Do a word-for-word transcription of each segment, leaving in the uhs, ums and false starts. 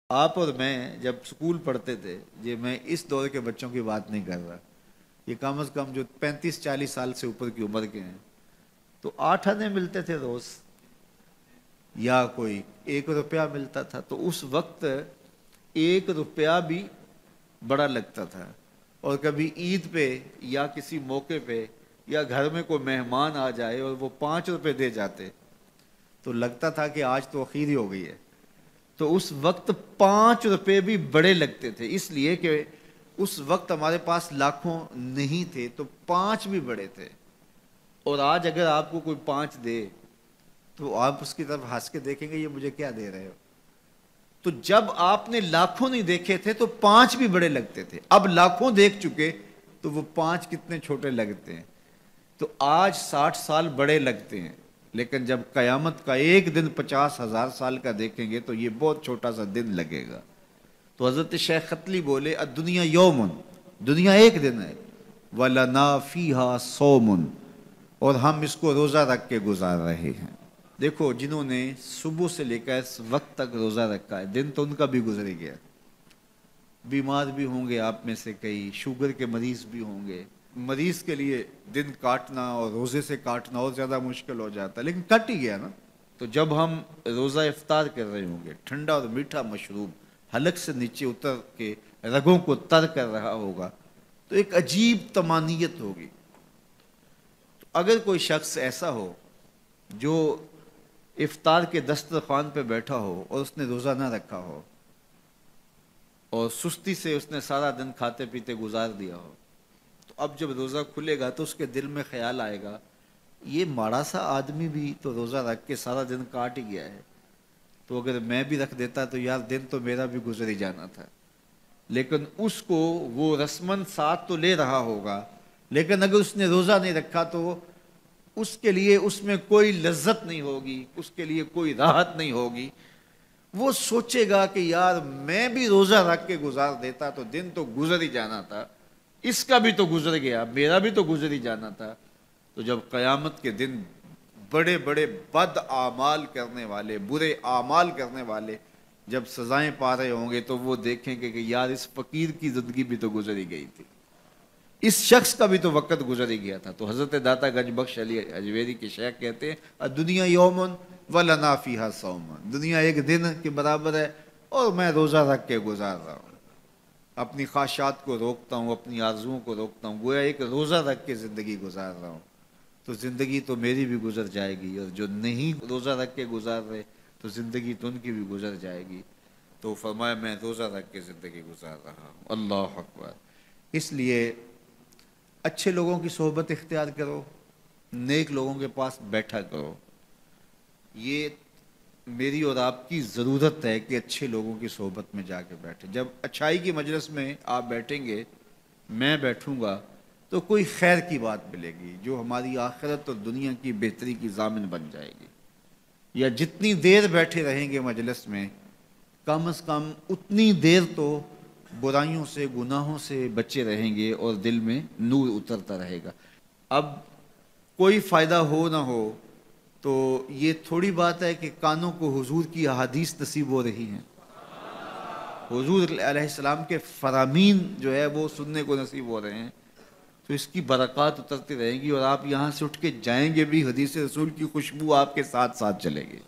آپ اور میں جب سکول پڑھتے تھے، یہ میں اس دور کے بچوں کی بات نہیں کر رہا، یہ کم از کم جو پینتیس چالیس سال سے اوپر کی عمر کے ہیں، تو آٹھ آنے ملتے تھے روز، یا کوئی ایک روپیہ ملتا تھا، تو اس وقت ایک روپیہ بھی بڑا لگتا تھا۔ اور کبھی عید پہ یا کسی موقع پہ یا گھر میں کوئی مہمان آ جائے اور وہ پانچ روپے دے جاتے تو لگتا تھا کہ آج تو اخیر ہی ہو گئی ہے۔ تو اس وقت پانچ روپے بھی بڑے لگتے تھے، اس لیے کہ اس وقت ہمارے پاس لاکھوں نہیں تھے، تو پانچ بھی بڑے تھے۔ اور آج اگر آپ کو کوئی پانچ دے تو آپ اس کی طرف ہنس کے دیکھیں گے، یہ مجھے کیا دے رہے ہو؟ تو جب آپ نے لاکھوں نہیں دیکھے تھے تو پانچ بھی بڑے لگتے تھے، اب لاکھوں دیکھ چکے تو وہ پانچ کتنے چھوٹے لگتے ہیں۔ تو آج ساٹھ سال بڑے لگتے ہیں، لیکن جب قیامت کا ایک دن پچاس ہزار سال کا دیکھیں گے تو یہ بہت چھوٹا سا دن لگے گا۔ تو حضرت شیخ ختلی بولے الدنیا یومن، دنیا ایک دن ہے، وَلَنَا فِيهَا صَوْمٌ، اور ہم اس کو روزہ رکھ کے گزار رہے ہیں۔ دیکھو جنہوں نے صبح سے لے کر اس وقت تک روزہ رکھا ہے، دن تو ان کا بھی گزر گیا، بیمار بھی ہوں گے آپ میں سے کئی، شوگر کے مریض بھی ہوں گے، مریض کے لیے دن کاٹنا اور روزے سے کاٹنا اور زیادہ مشکل ہو جاتا ہے، لیکن کٹ ہی گیا نا۔ تو جب ہم روزہ افطار کر رہے ہوں گے، ٹھنڈا اور میٹھا مشروب حلق سے نیچے اتر کے رگوں کو تر کر رہا ہوگا، تو ایک عجیب طمانینت ہوگی۔ تو اگر کوئی شخص ایسا ہو جو افطار کے دسترخوان پہ بیٹھا ہو اور اس نے روزہ نہ رکھا ہو اور سستی سے اس نے سارا دن کھاتے پیتے گزار دیا ہو، تو اب جب روزہ کھلے گا تو اس کے دل میں خیال آئے گا، یہ ماڑا سا آدمی بھی تو روزہ رکھ کے سارا دن کاٹ ہی گیا ہے، تو اگر میں بھی رکھ دیتا تو یار دن تو میرا بھی گزر ہی جانا تھا۔ لیکن اس کو وہ رسمن ساتھ تو لے رہا ہوگا، لیکن اگر اس نے روزہ نہیں رکھا تو اس کے لیے اس میں کوئی لذت نہیں ہوگی، اس کے لیے کوئی راحت نہیں ہوگی۔ وہ سوچے گا کہ یار میں بھی روزہ رکھ کے گزار دیتا تو دن تو گزر ہی جانا تھا، اس کا بھی تو گزر گیا، میرا بھی تو گزر ہی جانا تھا۔ تو جب قیامت کے دن بڑے بڑے بد اعمال کرنے والے، برے اعمال کرنے والے جب سزائیں پا رہے ہوں گے تو وہ دیکھیں گے کہ یار اس فقیر کی زندگی بھی تو گزر ہی گئی تھی، اس شخص کا بھی تو وقت گزر ہی گیا تھا۔ تو حضرت داتا گنج بخش علی اجویری کے شیخ کہتے ہیں دنیا یومن وَلَنَا فِيهَا صَوْمٌ، دنیا ایک دن کے برابر ہے اور میں روزہ رکھ کے گزار رہا ہوں، اپنی خواہشات کو روکتا ہوں، اپنی آرزوؤں کو روکتا ہوں، گویا ایک روزہ رکھ کے زندگی گزار رہا ہوں۔ تو زندگی تو میری بھی گزر جائے گی، اور جو نہیں روزہ رکھ کے گزار رہے تو زندگی تو ان کی بھی گزر جائے گی۔ تو فرمایا میں روزہ رکھ کے زندگی گزار رہا ہوں۔ اللہ اکبر۔ اس لیے اچھے لوگوں کی صحبت اختیار کرو، نیک لوگوں کے پاس بیٹھا کرو۔ یہ میری اور آپ کی ضرورت ہے کہ اچھے لوگوں کی صحبت میں جا کے بیٹھے۔ جب اچھائی کی مجلس میں آپ بیٹھیں گے، میں بیٹھوں گا، تو کوئی خیر کی بات ملے گی جو ہماری آخرت اور دنیا کی بہتری کی ضامن بن جائے گی۔ یا جتنی دیر بیٹھے رہیں گے مجلس میں، کم از کم اتنی دیر تو برائیوں سے، گناہوں سے بچے رہیں گے اور دل میں نور اترتا رہے گا۔ اب کوئی فائدہ ہو نہ ہو تو یہ تھوڑی بات ہے کہ کانوں کو حضور کی احادیث نصیب ہو رہی ہیں، حضور علیہ السلام کے فرامین جو ہے وہ سننے کو نصیب ہو رہے ہیں، تو اس کی برکات اترتی رہیں گی، اور آپ یہاں سے اٹھ کے جائیں گے بھی حدیث رسول کی خوشبو آپ کے ساتھ ساتھ چلے گی۔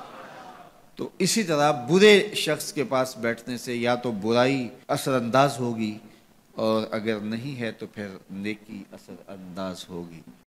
تو اسی طرح برے شخص کے پاس بیٹھنے سے یا تو برائی اثر انداز ہوگی، اور اگر نہیں ہے تو پھر نیکی اثر انداز ہوگی۔